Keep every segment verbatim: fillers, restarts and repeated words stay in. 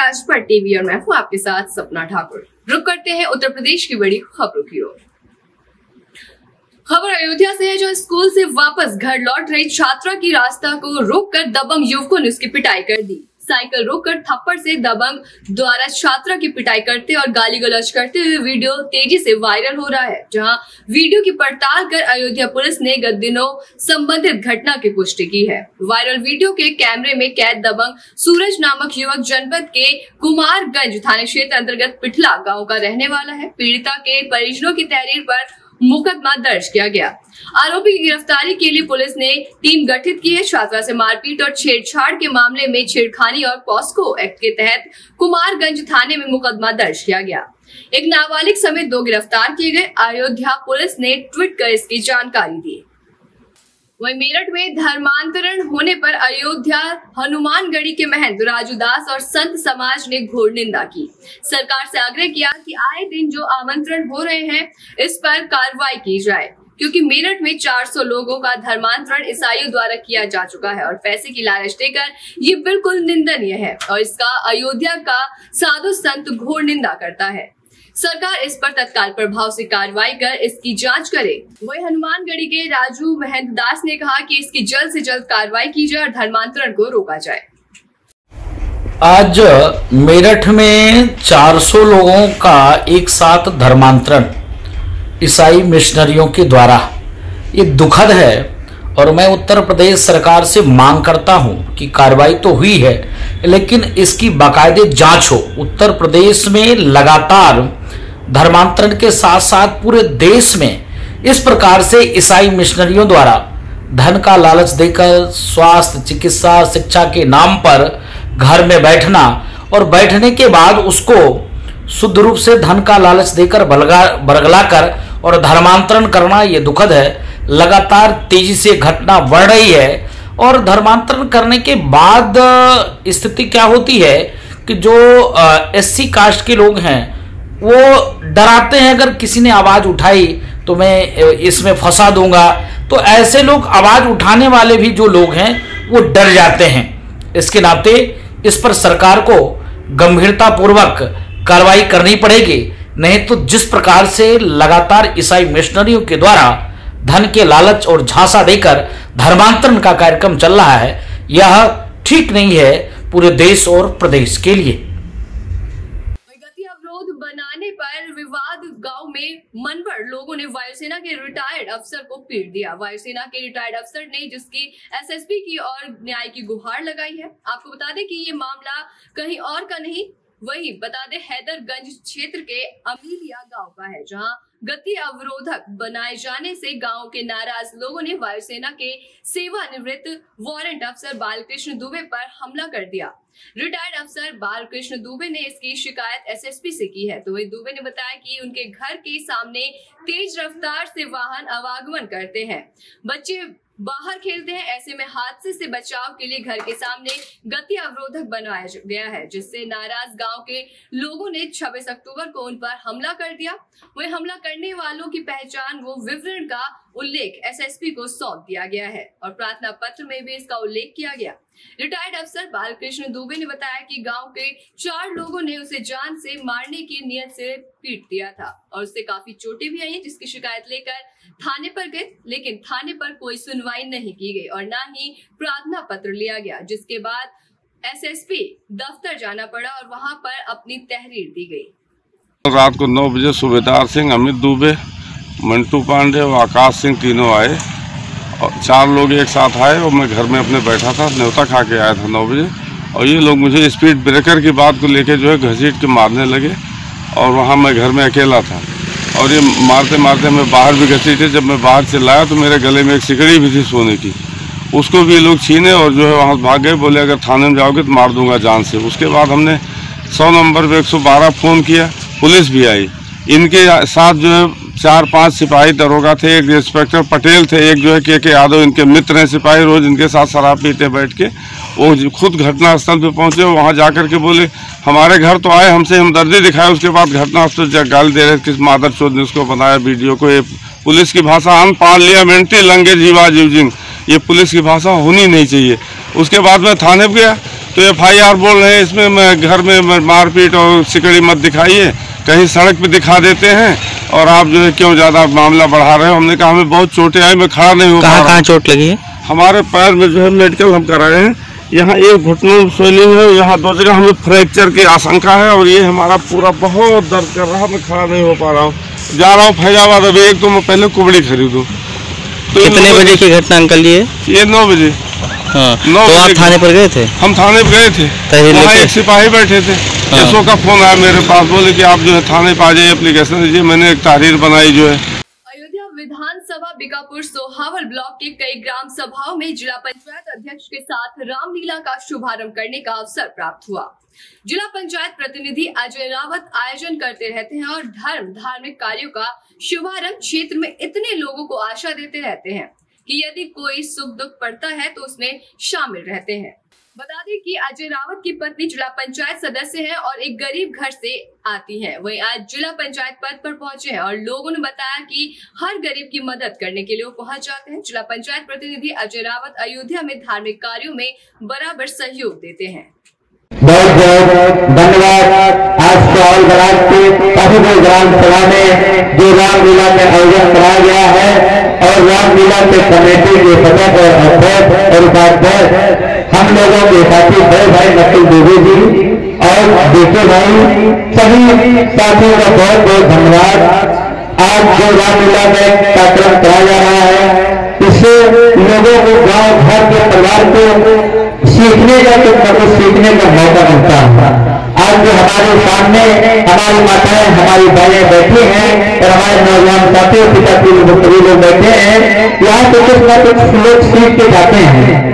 राजपट TV और मैं हूँ आपके साथ सपना ठाकुर। रुक करते हैं उत्तर प्रदेश की बड़ी खबरों की ओर। खबर अयोध्या से है, जो स्कूल से वापस घर लौट रही छात्रा की रास्ता को रोककर दबंग युवकों ने उसकी पिटाई कर दी। साइकिल रोककर थप्पड़ से दबंग द्वारा छात्रा की पिटाई करते और गाली गलौज करते हुए वीडियो तेजी से वायरल हो रहा है। जहां वीडियो की पड़ताल कर अयोध्या पुलिस ने गत दिनों संबंधित घटना की पुष्टि की है। वायरल वीडियो के कैमरे में कैद दबंग सूरज नामक युवक जनपद के कुमारगंज थाना क्षेत्र अंतर्गत पिठला गाँव का रहने वाला है। पीड़िता के परिजनों की तहरीर पर मुकदमा दर्ज किया गया। आरोपी की गिरफ्तारी के लिए पुलिस ने टीम गठित की है। छात्रा से मारपीट और छेड़छाड़ के मामले में छेड़खानी और पॉस्को एक्ट के तहत कुमारगंज थाने में मुकदमा दर्ज किया गया। एक नाबालिग समेत दो गिरफ्तार किए गए। अयोध्या पुलिस ने ट्वीट कर इसकी जानकारी दी। वहीं मेरठ में धर्मांतरण होने पर अयोध्या हनुमानगढ़ी के महंत राजू दास और संत समाज ने घोर निंदा की। सरकार से आग्रह किया कि आए दिन जो आमंत्रण हो रहे हैं इस पर कार्रवाई की जाए, क्योंकि मेरठ में चार सौ लोगों का धर्मांतरण ईसाइयों द्वारा किया जा चुका है और पैसे की लालच देकर ये बिल्कुल निंदनीय है और इसका अयोध्या का साधु संत घोर निंदा करता है। सरकार इस पर तत्काल प्रभाव से कार्रवाई कर इसकी जांच करे। वही हनुमानगढ़ी के राजू महंत दास ने कहा कि इसकी जल्द से जल्द कार्रवाई की जाए और धर्मांतरण को रोका जाए। आज मेरठ में चार सौ लोगों का एक साथ धर्मांतरण ईसाई मिशनरियों के द्वारा, ये दुखद है और मैं उत्तर प्रदेश सरकार से मांग करता हूं कि कार्रवाई तो हुई है लेकिन इसकी बाकायदे जांच हो। उत्तर प्रदेश में लगातार धर्मांतरण के साथ साथ पूरे देश में इस प्रकार से ईसाई मिशनरियों द्वारा धन का लालच देकर स्वास्थ्य, चिकित्सा, शिक्षा के नाम पर घर में बैठना और बैठने के बाद उसको शुद्ध रूप से धन का लालच देकर बलगा बरगला कर और धर्मांतरण करना, ये दुखद है। लगातार तेजी से घटना बढ़ रही है और धर्मांतरण करने के बाद स्थिति क्या होती है कि जो एससी कास्ट के लोग हैं वो डराते हैं, अगर किसी ने आवाज उठाई तो मैं इसमें फंसा दूंगा। तो ऐसे लोग, आवाज उठाने वाले भी जो लोग हैं वो डर जाते हैं। इसके नाते इस पर सरकार को गंभीरता पूर्वक कार्रवाई करनी पड़ेगी, नहीं तो जिस प्रकार से लगातार ईसाई मिशनरियों के द्वारा धन के लालच और झांसा देकर धर्मांतरण का कार्यक्रम चल रहा है, यह ठीक नहीं है पूरे देश और प्रदेश के लिए। गति अवरोध बनाने पर विवाद गांव में मनवर लोगों ने वायुसेना के रिटायर्ड अफसर को पीट दिया। वायुसेना के रिटायर्ड अफसर ने जिसकी एसएसपी की और न्याय की गुहार लगाई है। आपको बता दें कि ये मामला कहीं और का नहीं, वही बता दें हैदरगंज क्षेत्र के अमीलिया गांव का है, जहां गति अवरोधक बनाए जाने से गांव के नाराज लोगों ने वायुसेना के सेवानिवृत्त वारंट अफसर बालकृष्ण दुबे पर हमला कर दिया। रिटायर्ड अफसर बालकृष्ण दुबे ने इसकी शिकायत एसएसपी से की है। तो वही दुबे ने बताया कि उनके घर के सामने तेज रफ्तार से वाहन आवागमन करते हैं, बच्चे बाहर खेलते हैं, ऐसे में हादसे से बचाव के लिए घर के सामने गति अवरोधक बनाया गया है, जिससे नाराज गांव के लोगों ने छब्बीस अक्टूबर को उन पर हमला कर दिया। वही हमला करने वालों की पहचान वो विवरण का उल्लेख एसएसपी को सौंप दिया गया है और प्रार्थना पत्र में भी इसका उल्लेख किया गया। रिटायर्ड अफसर बालकृष्ण दुबे ने बताया कि गांव के चार लोगों ने उसे जान से मारने की नियत से पीट दिया था और उससे काफी चोटें भी आई, जिसकी शिकायत लेकर थाने पर गए, लेकिन थाने पर कोई सुनवाई नहीं की गई और ना ही प्रार्थना पत्र लिया गया, जिसके बाद एसएसपी दफ्तर जाना पड़ा और वहां पर अपनी तहरीर दी गई। रात को नौ बजे सूबेदार सिंह, अमित दुबे, मंटू पांडे और आकाश सिंह तीनों आए और चार लोग एक साथ आए और मैं घर में अपने बैठा था, न्योता खा के आया था नौ बजे, और ये लोग मुझे स्पीड ब्रेकर की बात को लेके जो है घसीट के मारने लगे और वहाँ मैं घर में अकेला था और ये मारते मारते मैं बाहर भी घसीटे। जब मैं बाहर चिल्लाया तो मेरे गले में एक सिकड़ी भी थी सोने की, उसको भी ये लोग छीने और जो है वहाँ भाग गए। बोले अगर थाने में जाओगे तो मार दूंगा जान से। उसके बाद हमने सौ नंबर पे एक सौ बारह फ़ोन किया, पुलिस भी आई। इनके साथ जो है चार पांच सिपाही दरोगा थे, एक इंस्पेक्टर पटेल थे, एक जो है के के यादव इनके मित्र हैं सिपाही, रोज इनके साथ शराब पीते बैठ के। वो खुद घटनास्थल पे पहुंचे, वहां जाकर के बोले हमारे घर तो आए, हमसे हमदर्दी दिखाए, उसके बाद घटनास्थल से गाली दे रहे किस मादर चोद ने उसको बनाया वीडियो को। ये पुलिस की भाषा अन पार्लियामेंट्री लंगे जीवा जीवजिंग, ये पुलिस की भाषा होनी नहीं चाहिए। उसके बाद मैं थाने पे गया तो एफ आई आर बोल रहे हैं इसमें मैं घर में मारपीट और सिकड़ी मत दिखाइए, कहीं सड़क पे दिखा देते हैं और आप जो है क्यों ज़्यादा मामला बढ़ा रहे हो। हमने कहा हमें बहुत चोटें आई, मैं खड़ा नहीं हूँ। कहाँ कहाँ चोट लगी है? हमारे पैर में जो है मेडिकल हम कराए हैं, यहाँ एक घुटने में स्वेलिंग है, यहाँ दो जगह हमें फ्रैक्चर की आशंका है और ये हमारा पूरा बहुत दर्द कर रहा है, मैं खड़ा नहीं हो पा रहा हूँ। जा रहा हूँ फैजाबाद, अभी एक तो मैं पहले कुबड़ी खरीदूँ। तो कितने बजे की घटना अंकल ये? ये नौ बजे। हाँ, तो आप थाने पर गए थे? हम थाने पर गए थे, वहाँ एक सिपाही बैठे थे। हाँ। एसओ का फोन आया मेरे पास, बोले कि आप जो है थाने पर आ जाइए, एप्लीकेशन दीजिए। मैंने एक तहरीर बनाई जो है। अयोध्या विधानसभा बीकापुर सोहावल ब्लॉक के कई ग्राम सभाओं में जिला पंचायत अध्यक्ष के साथ रामलीला का शुभारंभ करने का अवसर प्राप्त हुआ। जिला पंचायत प्रतिनिधि अजय रावत आयोजन करते रहते हैं और धर्म धार्मिक कार्यों का शुभारंभ क्षेत्र में इतने लोगों को आशा देते रहते हैं कि यदि कोई सुख दुख पड़ता है तो उसमें शामिल रहते हैं। बता दें कि अजय रावत की पत्नी जिला पंचायत सदस्य हैं और एक गरीब घर से आती हैं। वहीं आज जिला पंचायत पद पर पहुंचे हैं और लोगों ने बताया कि हर गरीब की मदद करने के लिए वो पहुंच जाते हैं। जिला पंचायत प्रतिनिधि अजय रावत अयोध्या में धार्मिक कार्यों में बराबर सहयोग देते हैं। बहुत बहुत धन्यवाद। आज सोहावल ब्लॉक के काफी बड़े ग्राम सभा में जो रामलीला का आयोजन कराया गया है और रामलीला के कमेटी के सदस्य और अध्यक्ष और उपाध्यक्ष हम लोगों के साथी बड़े भाई नकुल दुबे जी और देखे भाई सभी साथियों का बहुत बहुत धन्यवाद। आज जो रामलीला में कार्यक्रम कराया जा रहा है इससे लोगों को गांव घर के परिवार को सीखने का कुछ न कुछ सीखने का मौका मिलता है। आज जो हमारे सामने हमारी माताएं हमारी बहनें बैठी हैं और हमारे नौजवान साथियों पिता सभी लोग बैठे हैं, यहाँ से कुछ न कुछ लोग सीख के जाते हैं।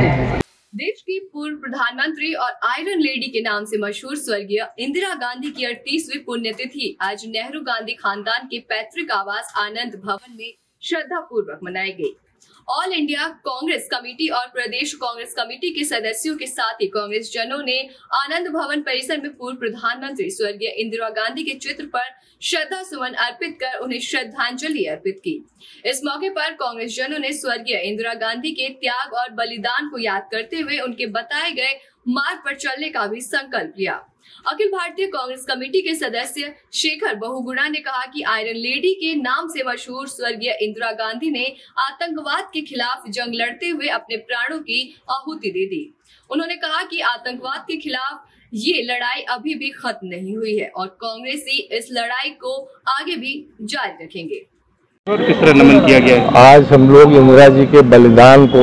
देश की पूर्व प्रधानमंत्री और आयरन लेडी के नाम से मशहूर स्वर्गीय इंदिरा गांधी की अड़तीसवीं पुण्यतिथि आज नेहरू गांधी खानदान के पैतृक आवास आनंद भवन में श्रद्धा पूर्वक मनाई गई। ऑल इंडिया कांग्रेस कमेटी और प्रदेश कांग्रेस कमेटी के सदस्यों के साथ ही कांग्रेस जनों ने आनंद भवन परिसर में पूर्व प्रधानमंत्री स्वर्गीय इंदिरा गांधी के चित्र पर श्रद्धा सुमन अर्पित कर उन्हें श्रद्धांजलि अर्पित की। इस मौके पर कांग्रेस जनों ने स्वर्गीय इंदिरा गांधी के त्याग और बलिदान को याद करते हुए उनके बताए गए मार्ग पर चलने का भी संकल्प लिया। अखिल भारतीय कांग्रेस कमेटी के सदस्य शेखर बहुगुणा ने कहा कि आयरन लेडी के नाम से मशहूर स्वर्गीय इंदिरा गांधी ने आतंकवाद के खिलाफ जंग लड़ते हुए अपने प्राणों की आहुति दे दी। उन्होंने कहा कि आतंकवाद के खिलाफ ये लड़ाई अभी भी खत्म नहीं हुई है और कांग्रेसी इस लड़ाई को आगे भी जारी रखेंगे। किस तरह नमन किया गया है? आज हम लोग इंदिरा जी के बलिदान को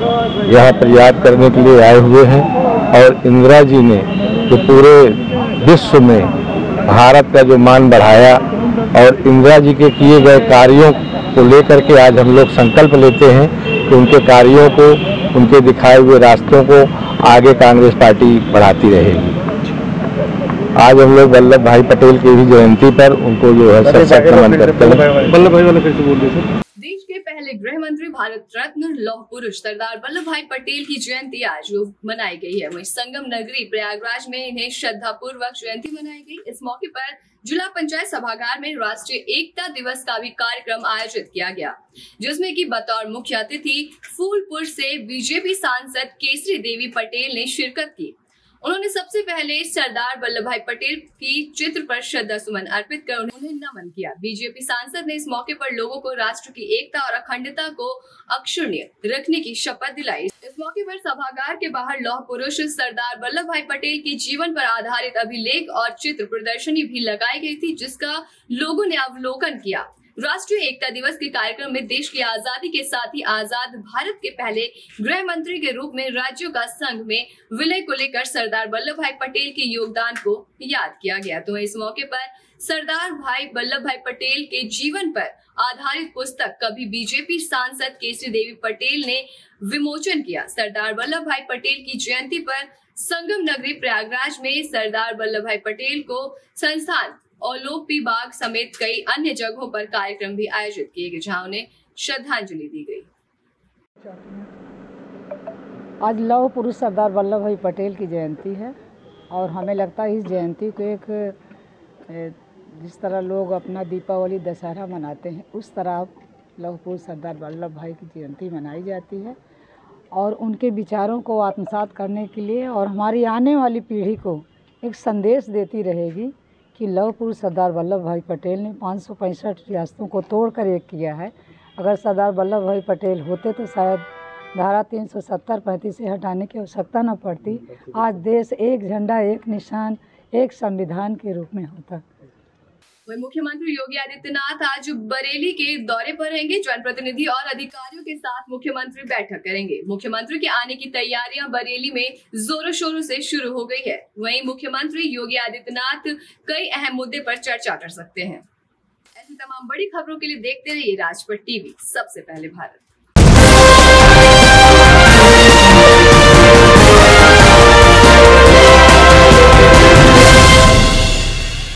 यहाँ पर याद करने के लिए आए हुए हैं और इंदिरा जी ने जो पूरे विश्व में भारत का जो मान बढ़ाया और इंदिरा जी के किए गए कार्यों को लेकर के आज हम लोग संकल्प लेते हैं कि उनके कार्यों को उनके दिखाए हुए रास्तों को आगे कांग्रेस पार्टी बढ़ाती रहेगी। आज हम लोग वल्लभ भाई पटेल की भी जयंती पर उनको जो है सशक्त नमन करते हैं। वल्लभ भाई वाला कैसे बोल रहे थे? देश के पहले गृह मंत्री भारत रत्न लौह पुरुष सरदार वल्लभ भाई पटेल की जयंती आज मनाई गई है। वहीं संगम नगरी प्रयागराज में इन्हें श्रद्धा पूर्वक जयंती मनाई गई। इस मौके पर जिला पंचायत सभागार में राष्ट्रीय एकता दिवस का भी कार्यक्रम आयोजित किया गया, जिसमें कि बतौर मुख्य अतिथि फूलपुर से बीजेपी सांसद केसरी देवी पटेल ने शिरकत की। उन्होंने सबसे पहले सरदार वल्लभ भाई पटेल की चित्र पर श्रद्धा सुमन अर्पित कर उन्हें नमन किया। बीजेपी सांसद ने इस मौके पर लोगों को राष्ट्र की एकता और अखंडता को अक्षुण्य रखने की शपथ दिलाई। इस मौके पर सभागार के बाहर लौह पुरुष सरदार वल्लभ भाई पटेल के जीवन पर आधारित अभिलेख और चित्र प्रदर्शनी भी लगाई गई थी, जिसका लोगों ने अवलोकन किया। राष्ट्रीय एकता दिवस के कार्यक्रम में देश की आजादी के साथ ही आजाद भारत के पहले गृह मंत्री के रूप में राज्यों का संघ में विलय को लेकर सरदार वल्लभ भाई पटेल के योगदान को याद किया गया। तो इस मौके पर सरदार भाई वल्लभ भाई पटेल के जीवन पर आधारित पुस्तक कभी बीजेपी सांसद केसरी देवी पटेल ने विमोचन किया। सरदार वल्लभ भाई पटेल की जयंती पर संगम नगरी प्रयागराज में सरदार वल्लभ भाई पटेल को संस्थान ओलोपी बाग समेत कई अन्य जगहों पर कार्यक्रम भी आयोजित किए गए, जहां उन्हें श्रद्धांजलि दी गई। आज लौह पुरुष सरदार वल्लभ भाई पटेल की जयंती है और हमें लगता है इस जयंती को एक जिस तरह लोग अपना दीपावली दशहरा मनाते हैं उस तरह लौह पुरुष सरदार वल्लभ भाई की जयंती मनाई जाती है। और उनके विचारों को आत्मसात करने के लिए और हमारी आने वाली पीढ़ी को एक संदेश देती रहेगी कि लौह पुरुष सरदार वल्लभ भाई पटेल ने पाँच सौ पैंसठ रियासतों को तोड़कर एक किया है। अगर सरदार वल्लभ भाई पटेल होते तो शायद धारा तीन सौ सत्तर पैंतीस से हटाने की आवश्यकता न पड़ती। आज देश एक झंडा, एक निशान, एक संविधान के रूप में होता। वहीं मुख्यमंत्री योगी आदित्यनाथ आज बरेली के दौरे पर रहेंगे। जनप्रतिनिधि और अधिकारियों के साथ मुख्यमंत्री बैठक करेंगे। मुख्यमंत्री के आने की तैयारियां बरेली में जोरों शोरों से शुरू हो गई है। वहीं मुख्यमंत्री योगी आदित्यनाथ कई अहम मुद्दे पर चर्चा कर सकते हैं। ऐसी तमाम बड़ी खबरों के लिए देखते रहिए राजपट टीवी, सबसे पहले भारत।